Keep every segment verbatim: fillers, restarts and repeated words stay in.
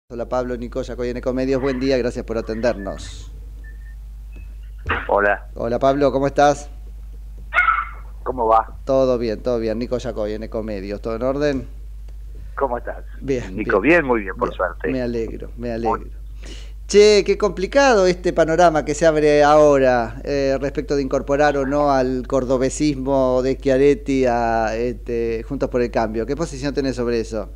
Hola Pablo, Nico Yacoy en Ecomedios, buen día, gracias por atendernos. Hola. Hola Pablo, ¿cómo estás? ¿Cómo va? Todo bien, todo bien, Nico Yacoy en Ecomedios, ¿todo en orden? ¿Cómo estás? Bien, Nico, bien, bien, muy bien, por bien, suerte. me alegro, me Muy- alegro. Che, qué complicado este panorama que se abre ahora eh, respecto de incorporar o no al cordobesismo de Schiaretti a este, Juntos por el Cambio. ¿Qué posición tenés sobre eso?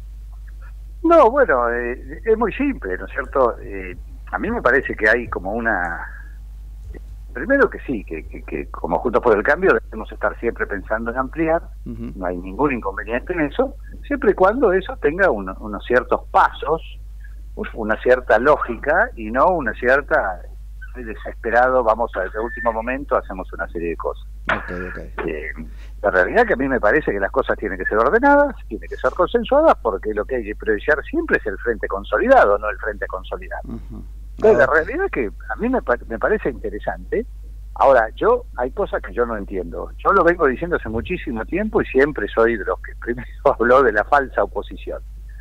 No, bueno, eh, es muy simple, ¿no es cierto? Eh, a mí me parece que hay como una... Primero que sí, que, que, que como Juntos por el Cambio debemos estar siempre pensando en ampliar, Uh-huh. no hay ningún inconveniente en eso, siempre y cuando eso tenga uno- unos ciertos pasos, una cierta lógica y no una cierta... Estoy desesperado, vamos a ese último momento, hacemos una serie de cosas. Ok, ok. Eh, la realidad que a mí me parece que las cosas tienen que ser ordenadas, tienen que ser consensuadas, porque lo que hay que priorizar siempre es el frente consolidado, no el frente consolidado. Uh-huh. Entonces, la Ok. realidad que a mí me, pa- me parece interesante. Ahora, yo, hay cosas que yo no entiendo. Yo lo vengo diciendo hace muchísimo tiempo y siempre soy de los que primero habló de la falsa oposición.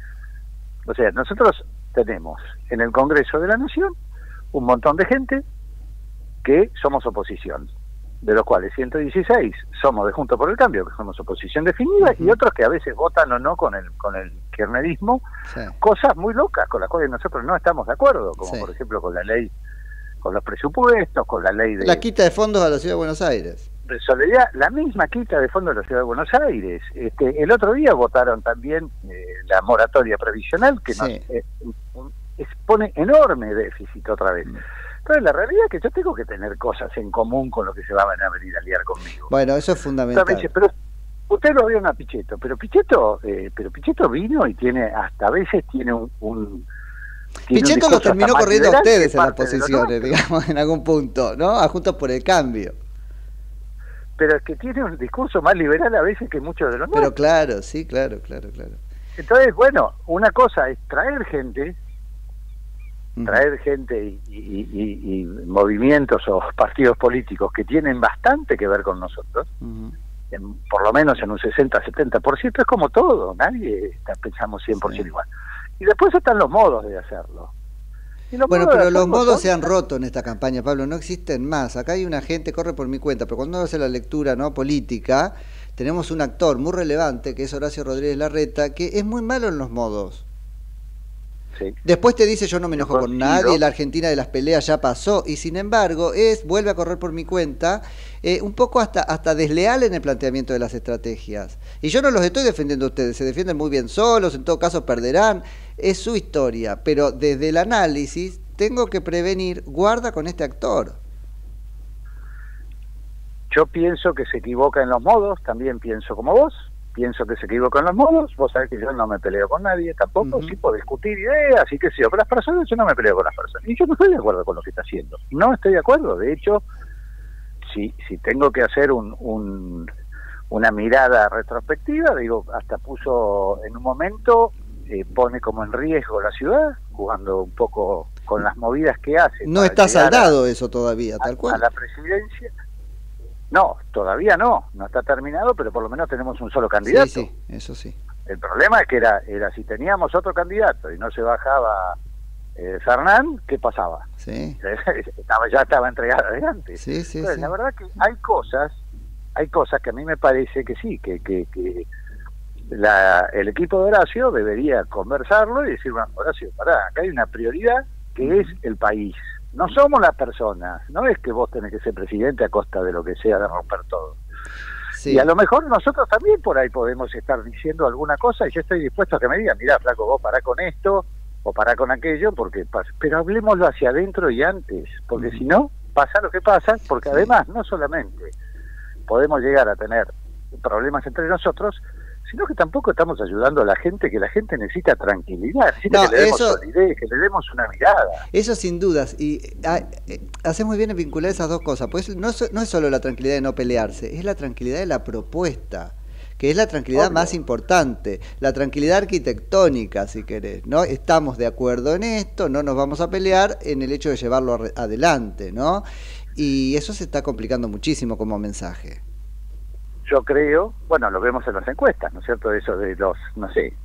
O sea, nosotros tenemos en el Congreso de la Nación un montón de gente que somos oposición, de los cuales ciento dieciséis somos de Juntos por el Cambio, que somos oposición definida, Uh-huh. y otros que a veces votan o no con el con el kirchnerismo, Sí. cosas muy locas con las cuales nosotros no estamos de acuerdo, como Sí. por ejemplo con la ley, con los presupuestos, con la ley de, La quita de fondos a la Ciudad de Buenos Aires. de solidaridad, la misma quita de fondo de la Ciudad de Buenos Aires. Este, el otro día votaron también eh, la moratoria previsional, que Sí. nos eh, expone enorme déficit otra vez. Mm. Entonces, la realidad es que yo tengo que tener cosas en común con los que se van a venir a liar conmigo. Bueno, eso es Entonces me fundamental. dice, pero usted lo vio a Pichetto, pero Pichetto, eh, pero Pichetto vino y tiene, hasta a veces tiene un... un tiene un Pichetto lo discurso hasta terminó más corriendo a liberal que ustedes en las parte de los posiciones, nuestros. digamos, en algún punto, ¿no? A Juntos por el Cambio. Pero es que tiene un discurso más liberal a veces que muchos de los Pero nuestros. claro, sí, claro, claro, claro. Entonces, bueno, una cosa es traer gente, Ujú. traer gente y, y- y- y movimientos o partidos políticos que tienen bastante que ver con nosotros, Ujú. en- por lo menos en un sesenta a setenta por ciento, es como todo, nadie está, pensamos cien por ciento Sí. igual. Y después están los modos de hacerlo. Y los Bueno, modos de pero los hacerlo modos son- se han roto en esta campaña, Pablo, no existen más. Acá hay una gente, corre por mi cuenta, pero cuando uno hace la lectura no política, tenemos un actor muy relevante, que es Horacio Rodríguez Larreta, que es muy malo en los modos. Sí. Después te dice yo no me Yo enojo con coincido. nadie, la Argentina de las peleas ya pasó, y sin embargo es, vuelve a correr por mi cuenta, eh, un poco hasta, hasta desleal en el planteamiento de las estrategias. Y yo no los estoy defendiendo a ustedes, se defienden muy bien solos, en todo caso perderán, es su historia, pero desde el análisis tengo que prevenir, guarda con este actor. Yo pienso que se equivoca en los modos, también pienso como vos, pienso que se equivoca en los modos, vos sabés que yo no me peleo con nadie, tampoco, Ujú. sí puedo discutir ideas, y qué sé yo, pero las personas, yo no me peleo con las personas, y yo no estoy de acuerdo con lo que está haciendo, no estoy de acuerdo, de hecho, si, si tengo que hacer un, un, una mirada retrospectiva, digo, hasta puso en un momento, eh, pone como en riesgo la ciudad, jugando un poco con las movidas que hace. No para está llegar a- saldado eso todavía, a, tal a cual. la presidencia. No, todavía no, no está terminado, pero por lo menos tenemos un solo candidato. Sí, sí, eso sí. El problema es que era, era si teníamos otro candidato y no se bajaba eh, Fernán, ¿qué pasaba? Sí, estaba, ya estaba entregada de antes. sí, sí. Entonces, sí. la verdad que hay cosas, hay cosas que a mí me parece que sí, que, que, que la, el equipo de Horacio debería conversarlo y decir, bueno, Horacio, pará, acá hay una prioridad que es el país. No somos las personas, no es que vos tenés que ser presidente a costa de lo que sea de romper todo. Sí. Y a lo mejor nosotros también por ahí podemos estar diciendo alguna cosa y yo estoy dispuesto a que me digan, mirá, flaco, vos pará con esto o pará con aquello, porque pasa. Pero hablemoslo hacia adentro y antes, porque Ujú. si no, pasa lo que pasa, porque Sí. además no solamente podemos llegar a tener problemas entre nosotros, sino que tampoco estamos ayudando a la gente, que la gente necesita tranquilidad, necesita No, que le demos eso- solidez, que le demos una mirada. Eso sin dudas, y ah, eh, haces muy bien en vincular esas dos cosas, pues no, es- no es solo la tranquilidad de no pelearse, es la tranquilidad de la propuesta, que es la tranquilidad Obvio. más importante, la tranquilidad arquitectónica, si querés, ¿no? Estamos de acuerdo en esto, no nos vamos a pelear en el hecho de llevarlo arre- adelante, ¿no? Y eso se está complicando muchísimo como mensaje. Yo creo, bueno, lo vemos en las encuestas, ¿no es cierto? Eso de los, no sé,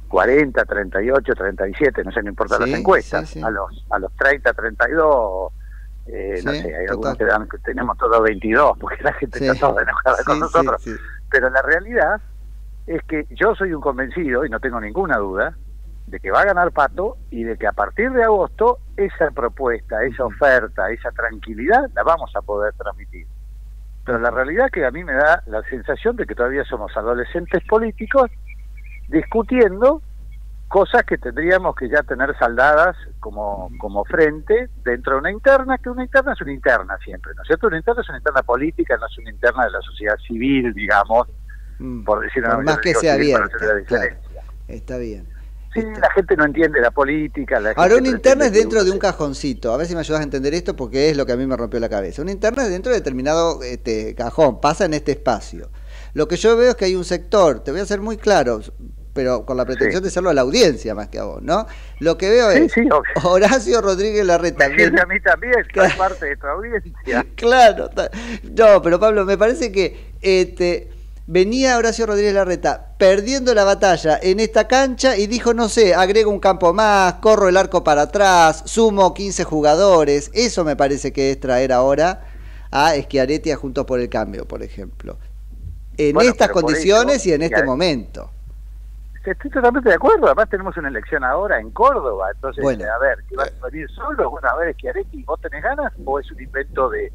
cuarenta, treinta y ocho, treinta y siete, no sé, no importa sí, las encuestas, sí, sí. a los a los treinta, treinta y dos, eh, Sí, no sé, hay total. algunos que dan que tenemos todos veintidós, porque la gente Sí. está toda enojada Sí, con sí, nosotros, sí. pero la realidad es que yo soy un convencido, y no tengo ninguna duda, de que va a ganar Pato y de que a partir de agosto esa propuesta, esa oferta, esa tranquilidad la vamos a poder transmitir. Pero la realidad es que a mí me da la sensación de que todavía somos adolescentes políticos discutiendo cosas que tendríamos que ya tener saldadas como, como frente dentro de una interna, que una interna es una interna siempre, ¿no es cierto? Una interna es una interna política, no es una interna de la sociedad civil, digamos, Mm. por decir Por una más que sea civil para hacer la abierta, claro. diferencia. Está bien. Sí, Está- la gente no entiende la política. La Ahora, gente una interna es pretende que dentro uno de un se- cajoncito. A ver si me ayudas a entender esto porque es lo que a mí me rompió la cabeza. Una interna es dentro de determinado este, cajón, pasa en este espacio. Lo que yo veo es que hay un sector, te voy a ser muy claro, pero con la pretensión Sí. de hacerlo a la audiencia más que a vos, ¿no? Lo que veo Sí, es sí, obvio. Horacio Rodríguez Larreta. Me sirve a mí también, soy Claro. parte de tu audiencia. Claro, ta- no, pero Pablo, me parece que este, venía Horacio Rodríguez Larreta perdiendo la batalla en esta cancha y dijo, no sé, agrego un campo más, corro el arco para atrás, sumo quince jugadores. Eso me parece que es traer ahora a Schiaretti a Juntos por el Cambio, por ejemplo. En Bueno, estas pero por condiciones eso, y en este ya- momento. Estoy totalmente de acuerdo, además tenemos una elección ahora en Córdoba, entonces, Bueno. a ver, ¿qué vas a venir solo? Bueno, a ver, Schiaretti, ¿vos tenés ganas o es un invento de,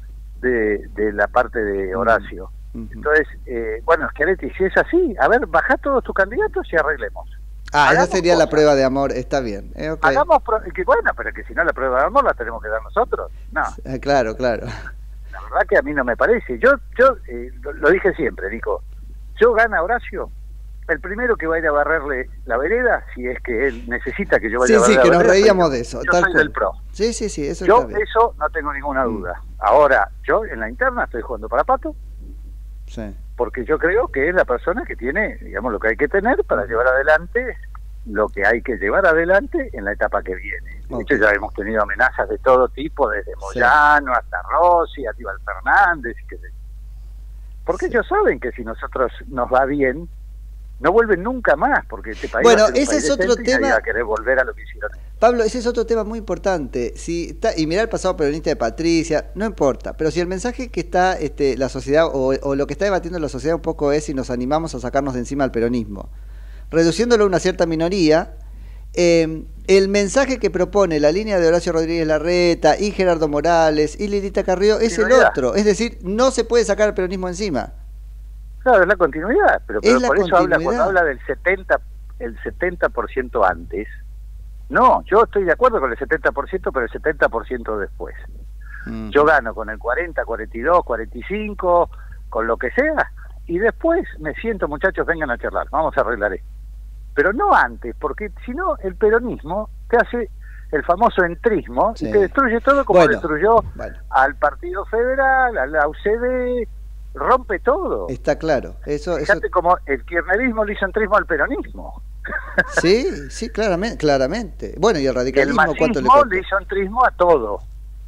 de, de la parte de Horacio? Ujú. Entonces, eh, bueno, Schiaretti, si es así, a ver, bajá todos tus candidatos y arreglemos. Ah, esa Hagamos sería la cosas. prueba de amor, está bien. Eh, ok. Hagamos, pro- que bueno, pero que si no la prueba de amor la tenemos que dar nosotros. No, Eh, Claro, claro. la verdad que a mí no me parece. Yo yo eh, lo, lo dije siempre, digo, yo gana Horacio, el primero que va a ir a barrerle la vereda, si es que él necesita que yo vaya Sí, a barrer sí, la que nos vereda, soy reíamos yo. de eso. Yo tal soy cual. del PRO. Sí, sí, sí, eso Yo está bien. eso no tengo ninguna duda. Ahora, yo en la interna estoy jugando para Pato, Sí. porque yo creo que es la persona que tiene, digamos, lo que hay que tener para llevar adelante lo que hay que llevar adelante en la etapa que viene. De Ok. hecho, ya hemos tenido amenazas de todo tipo, desde Moyano hasta Rossi, Aníbal Fernández, qué sé yo. Porque Sí. ellos saben que si nosotros nos va bien, no vuelven nunca más, porque este país Bueno, va a ser un ese país es otro decente y nadie tema. va a querer volver a lo que hicieron. Pablo, ese es otro tema muy importante. Si está, y mirar el pasado peronista de Patricia, no importa, pero si el mensaje que está este, la sociedad o, o lo que está debatiendo la sociedad un poco es si nos animamos a sacarnos de encima al peronismo, reduciéndolo a una cierta minoría, eh, el mensaje que propone la línea de Horacio Rodríguez Larreta y Gerardo Morales y Lilita Carrió es el Continuidad. otro, es decir, no se puede sacar el peronismo encima. Claro, es la continuidad, pero, pero Es la por eso habla, cuando continuidad. habla del setenta, el setenta por ciento antes. No, yo estoy de acuerdo con el setenta por ciento, pero el setenta por ciento después. Mm. Yo gano con el cuarenta, cuarenta y dos, cuarenta y cinco, con lo que sea, y después me siento, muchachos, vengan a charlar, vamos a arreglar esto. Pero no antes, porque si no, el peronismo te hace el famoso entrismo Sí. y te destruye todo como Bueno, destruyó bueno. al Partido Federal, a la U C D, rompe todo. Está claro. Eso, eso, Fíjate como el kirchnerismo le hizo entrismo al peronismo. sí, sí, claramente, claramente. Bueno, y el El radicalismo, ¿cuánto le masismo costó? le hizo entrismo a todo.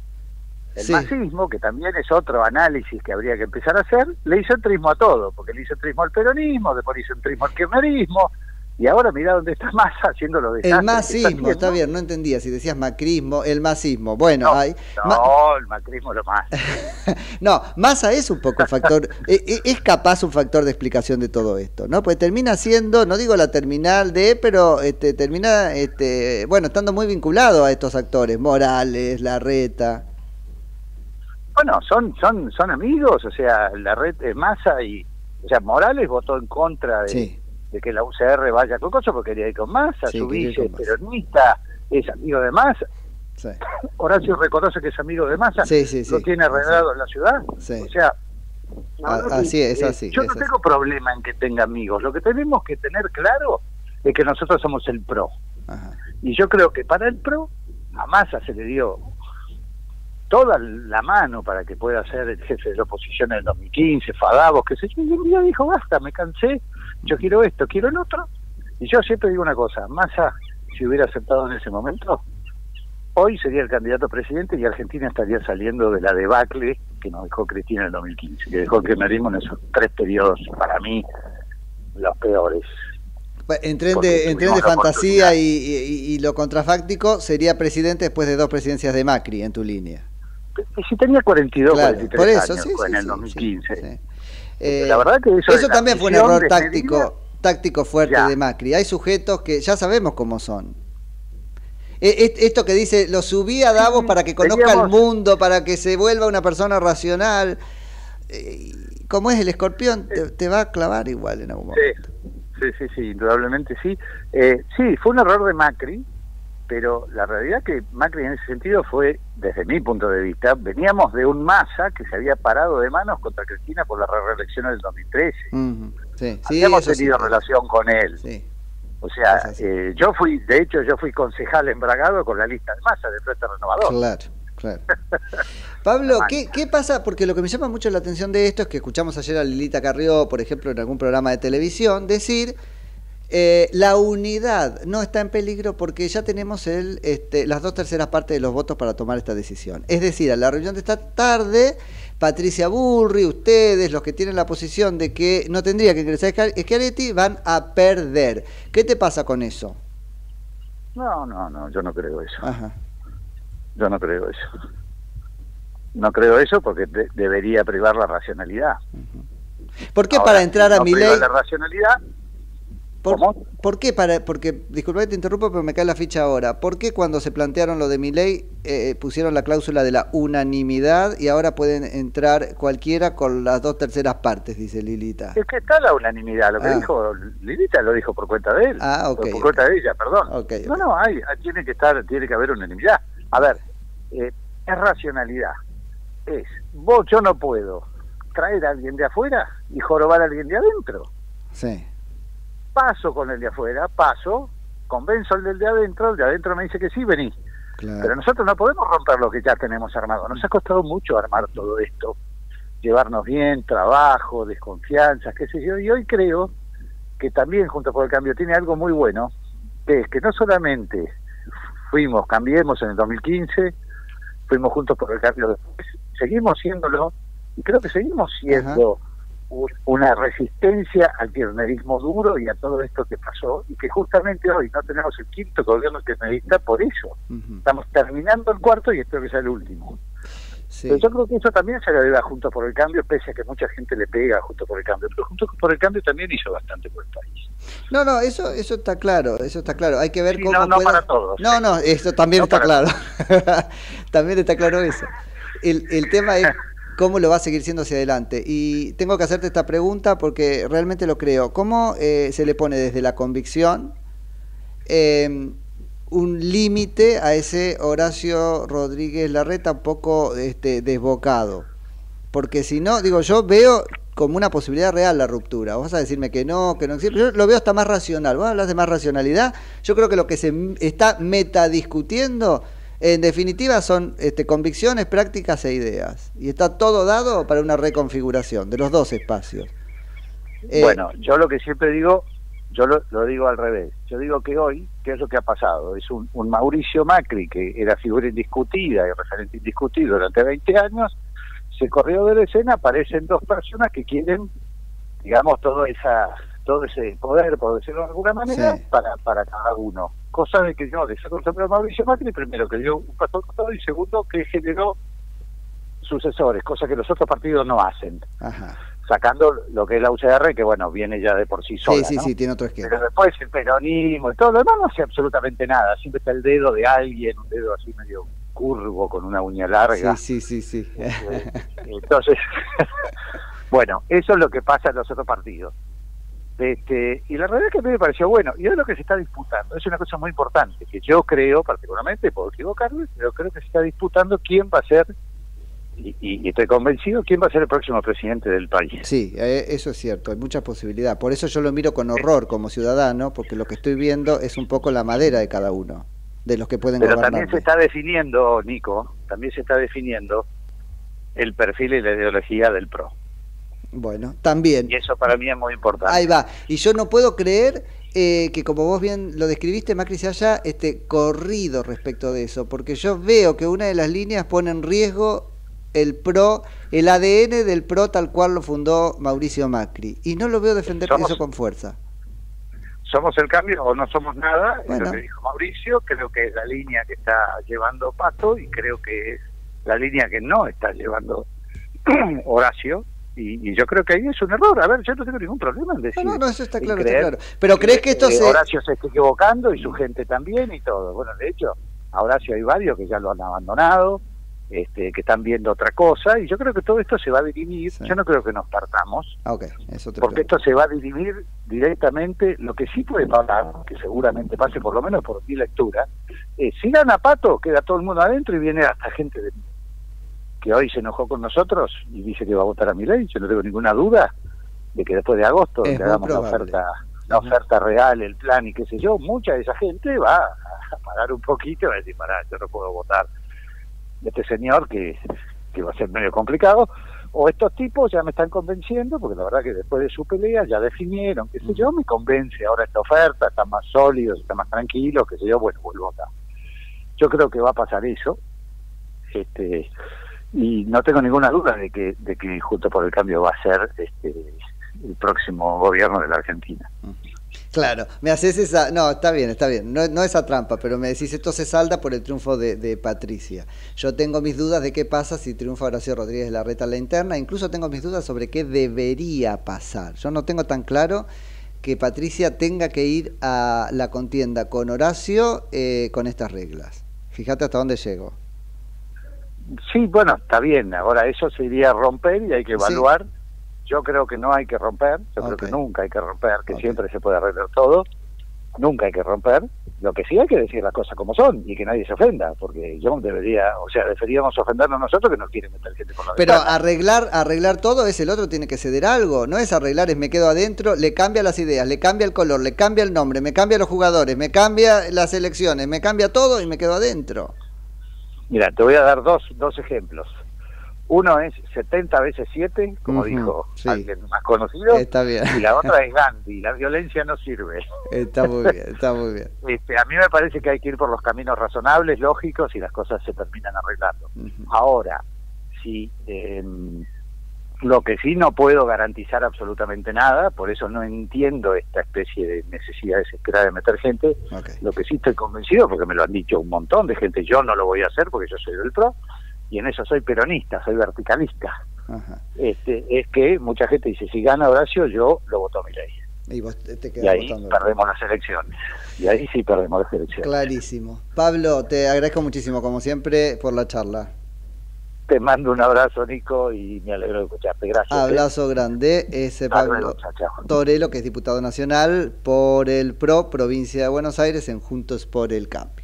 El Sí. masismo, que también es otro análisis que habría que empezar a hacer, le hizo entrismo a todo, porque le hizo entrismo al peronismo, después le hizo entrismo al kirchnerismo, y ahora mirá dónde está Massa haciendo lo de El masismo, está bien, no entendía si decías macrismo, el masismo. Bueno, No, hay. no ma- el macrismo lo más. no, Massa es un poco factor, e- e- es capaz un factor de explicación de todo esto, ¿no? Pues termina siendo, no digo la terminal de, pero este, termina, este, bueno, estando muy vinculado a estos actores, Morales, Larreta. Bueno, son son son amigos, o sea, la red de Massa y, o sea, Morales votó en contra de, Sí. de que la U C R vaya con cosas porque quería ir con Massa, Sí, su quería ir vice con Massa. peronista es amigo de Massa. Sí, Horacio reconoce que es amigo de Massa, sí, sí. lo sí, tiene arreglado en la ciudad. Sí. O sea, la A- verdad así que, es, eh, así, yo es no así. tengo problema en que tenga amigos. Lo que tenemos que tener claro es que nosotros somos el PRO. Ajá. Y yo creo que para el PRO, a Massa se le dio toda la mano para que pueda ser el jefe de la oposición en el dos mil quince, Fadavos, qué sé yo, y un día dijo, basta, me cansé, yo quiero esto, quiero el otro. Y yo siempre digo una cosa, Massa, si hubiera aceptado en ese momento, hoy sería el candidato a presidente y Argentina estaría saliendo de la debacle que nos dejó Cristina en el dos mil quince, que dejó el kirchnerismo en esos tres periodos, para mí, los peores. En tren de, en tren de fantasía y, y, y lo contrafáctico, sería presidente después de dos presidencias de Macri en tu línea. Si tenía cuarenta y dos, claro, cuarenta y tres por eso, años, sí, fue sí, en el sí, dos mil quince. sí, sí. Eh, la verdad que eso, eso también fue un error táctico, medida, táctico fuerte ya. de Macri. Hay sujetos que ya sabemos cómo son. Esto que dice, lo subí a Davos sí, para que conozca teníamos... el mundo, para que se vuelva una persona racional. Eh, como es el escorpión, te, te va a clavar igual en algún momento. Sí, sí, sí, sí, indudablemente sí. Eh, sí, fue un error de Macri, pero la realidad es que Macri en ese sentido fue, desde mi punto de vista, veníamos de un Massa que se había parado de manos contra Cristina por la reelección del dos mil trece. Uh-huh. Sí, sí, habíamos tenido sí, relación con él. Sí. O sea, eh, yo fui, de hecho, yo fui concejal embragado con la lista de Massa de Frente Renovador. Claro, claro. Pablo, ¿qué, ¿qué pasa? Porque lo que me llama mucho la atención de esto es que escuchamos ayer a Lilita Carrió, por ejemplo, en algún programa de televisión, decir eh, la unidad no está en peligro porque ya tenemos el, este, las dos terceras partes de los votos para tomar esta decisión. Es decir, a la reunión de esta tarde, Patricia Burri, ustedes, los que tienen la posición de que no tendría que ingresar Schiaretti, van a perder. ¿Qué te pasa con eso? No, no, no, yo no creo eso. Ajá. Yo no creo eso. No creo eso porque de, debería privar la racionalidad. Uh-huh. ¿Por qué Ahora, para entrar a no mi ley? la racionalidad. ¿Por, ¿Por qué para? Porque, disculpa que te interrumpo, pero me cae la ficha ahora. ¿Por qué cuando se plantearon lo de mi ley eh, pusieron la cláusula de la unanimidad y ahora pueden entrar cualquiera con las dos terceras partes, dice Lilita? Es que está la unanimidad, lo que ah. dijo Lilita lo dijo por cuenta de él. Ah, ok. Por okay. cuenta de ella, perdón. Okay, no, okay. no, hay, tiene que estar, tiene que haber unanimidad. A ver, eh, es racionalidad. Es, vos, yo no puedo traer a alguien de afuera y jorobar a alguien de adentro. Sí. Paso con el de afuera, paso, convenzo al del de adentro, el de adentro me dice que sí, vení. Claro. Pero nosotros no podemos romper lo que ya tenemos armado. Nos ha costado mucho armar todo esto, llevarnos bien, trabajo, desconfianzas, qué sé yo, y hoy creo que también Juntos por el Cambio tiene algo muy bueno, que es que no solamente fuimos, cambiemos en el dos mil quince, fuimos Juntos por el Cambio después, seguimos siéndolo, y creo que seguimos siendo un, una resistencia al kirchnerismo duro y a todo esto que pasó, y que justamente hoy no tenemos el quinto gobierno kirchnerista por eso. Uh-huh. Estamos terminando el cuarto y espero que sea el último. Sí. Pero yo creo que eso también se le debe a Juntos por el Cambio, pese a que mucha gente le pega a Juntos por el Cambio, pero Juntos por el Cambio también hizo bastante por el país. No, no, eso eso está claro, eso está claro. Hay que ver sí, cómo no, no pueda... para todos. No, no, eso también no está claro. También está claro eso. El, el tema es cómo lo va a seguir siendo hacia adelante. Y tengo que hacerte esta pregunta porque realmente lo creo. ¿Cómo eh, se le pone desde la convicción eh, un límite a ese Horacio Rodríguez Larreta un poco este, desbocado? Porque si no, digo, yo veo como una posibilidad real la ruptura. Vos vas a decirme que no, que no existe. Yo lo veo hasta más racional. Vos hablas de más racionalidad. Yo creo que lo que se está metadiscutiendo, en definitiva, son este, convicciones, prácticas e ideas. Y está todo dado para una reconfiguración de los dos espacios. Eh, bueno, yo lo que siempre digo, yo lo, lo digo al revés. Yo digo que hoy, ¿qué es lo que ha pasado? Es un, un Mauricio Macri, que era figura indiscutida y referente indiscutido durante veinte años, se corrió de la escena, aparecen dos personas que quieren, digamos, todo esa todo ese poder, por decirlo de alguna manera, sí. para, para cada uno. Cosa de que yo desacostumbré a Mauricio Macri, primero que dio un paso al costado y segundo que generó sucesores, cosa que los otros partidos no hacen. Ajá. Sacando lo que es la U C R, que bueno, viene ya de por sí sola, sí, sí, ¿no? sí, tiene otro esquema. Pero después el peronismo y todo lo demás no hace absolutamente nada, siempre está el dedo de alguien, un dedo así medio curvo con una uña larga. Sí, sí, sí, sí. Entonces, bueno, eso es lo que pasa en los otros partidos. Este, y la realidad es que a mí me pareció bueno, y hoy lo que se está disputando es una cosa muy importante, que yo creo, particularmente, puedo equivocarme, pero creo que se está disputando quién va a ser, y, y, y estoy convencido, quién va a ser el próximo presidente del país. Sí, eh, eso es cierto, hay mucha posibilidad. Por eso yo lo miro con horror como ciudadano, porque lo que estoy viendo es un poco la madera de cada uno, de los que pueden pero gobernar. También se está definiendo, Nico, también se está definiendo el perfil y la ideología del P R O. Bueno, también. Y eso para mí es muy importante. Ahí va. Y yo no puedo creer eh, que, como vos bien lo describiste, Macri se haya este, corrido respecto de eso, porque yo veo que una de las líneas pone en riesgo el P R O, el A D N del P R O tal cual lo fundó Mauricio Macri. Y no lo veo defender somos, eso con fuerza. somos el cambio o no somos nada, Bueno. es lo que dijo Mauricio, creo que es la línea que está llevando Pato y creo que es la línea que no está llevando Horacio, y, y yo creo que ahí es un error. A ver, yo no tengo ningún problema en decir... No, no, no, eso está en claro, está creer claro. Pero ¿crees que esto eh, se...? Horacio se está equivocando y su gente también y todo. Bueno, de hecho, a Horacio hay varios que ya lo han abandonado, este, que están viendo otra cosa, y yo creo que todo esto se va a dirimir. Sí. Yo no creo que nos partamos, Ah, ok, eso te porque pregunto. esto se va a dirimir directamente. Lo que sí puede pasar, que seguramente pase por lo menos por mi lectura, eh, si gana Pato, queda todo el mundo adentro y viene hasta gente de, que hoy se enojó con nosotros y dice que va a votar a Milei. Yo no tengo ninguna duda de que después de agosto, Es que muy hagamos la probable. oferta, la oferta real, el plan y qué sé yo, mucha de esa gente va a pagar un poquito y va a decir, pará, yo no puedo votar de este señor que, que va a ser medio complicado, o estos tipos ya me están convenciendo, porque la verdad que después de su pelea ya definieron, qué sé yo, me convence ahora esta oferta, están más sólidos, están más tranquilos, qué sé yo, bueno, vuelvo acá. Yo creo que va a pasar eso, este y no tengo ninguna duda de que de que Juntos por el Cambio va a ser este el próximo gobierno de la Argentina. Claro, me haces esa... No, está bien, está bien. No, no esa trampa, pero me decís, esto se salda por el triunfo de, de Patricia. Yo tengo mis dudas de qué pasa si triunfa Horacio Rodríguez Larreta en la interna. Incluso tengo mis dudas sobre qué debería pasar. Yo no tengo tan claro que Patricia tenga que ir a la contienda con Horacio eh, con estas reglas. Fíjate hasta dónde llego. Sí, bueno, está bien. Ahora eso se iría a romper y hay que evaluar. Sí. Yo creo que no hay que romper, yo Okay. creo que nunca hay que romper, que Okay. siempre se puede arreglar todo, nunca hay que romper. Lo que sí hay que decir las cosas como son y que nadie se ofenda, porque yo debería, o sea, deberíamos ofendernos nosotros que nos quieren meter gente por la Pero ventana. arreglar, arreglar todo es el otro tiene que ceder algo, no es arreglar, es me quedo adentro, le cambia las ideas, le cambia el color, le cambia el nombre, me cambia los jugadores, me cambia las elecciones, me cambia todo y me quedo adentro. Mira, te voy a dar dos, dos ejemplos. Uno es setenta veces siete, como Ujú, dijo sí. alguien más conocido, Está bien. y la otra es Gandhi, la violencia no sirve. Está muy bien, está muy bien. Este, a mí me parece que hay que ir por los caminos razonables, lógicos, y las cosas se terminan arreglando. Ujú. Ahora, si eh, lo que sí no puedo garantizar absolutamente nada, por eso no entiendo esta especie de necesidad desesperada de meter gente, Okay. lo que sí estoy convencido, porque me lo han dicho un montón de gente, yo no lo voy a hacer porque yo soy del P R O, y en eso soy peronista, soy verticalista. Ajá. Este, es que mucha gente dice, si gana Horacio, yo lo voto a Milei. Y vos te te Y quedas ahí votando. perdemos las elecciones. Y ahí sí perdemos las elecciones. Clarísimo. Pablo, te agradezco muchísimo, como siempre, por la charla. Te mando un abrazo, Nico, y me alegro de escucharte. Gracias. ¿eh? Abrazo grande. Ese Hasta Pablo luego, chao, chao. Torello, que es diputado nacional por el P R O, provincia de Buenos Aires, en Juntos por el Cambio.